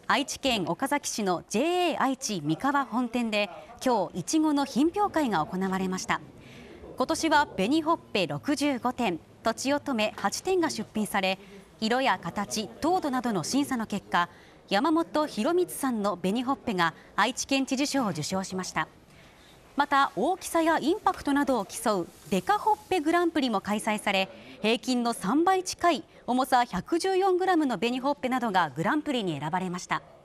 愛知県岡崎市の JA 愛知三河本店で今日いちごの品評会が行われました。今年は紅ほっぺ65点、とちおとめ8点が出品され、色や形、糖度などの審査の結果、山本博光さんの紅ほっぺが愛知県知事賞を受賞しました。また大きさやインパクトなどを競うデカほっぺグランプリも開催され、平均の3倍近い重さ114グラムの紅ほっぺなどがグランプリに選ばれました。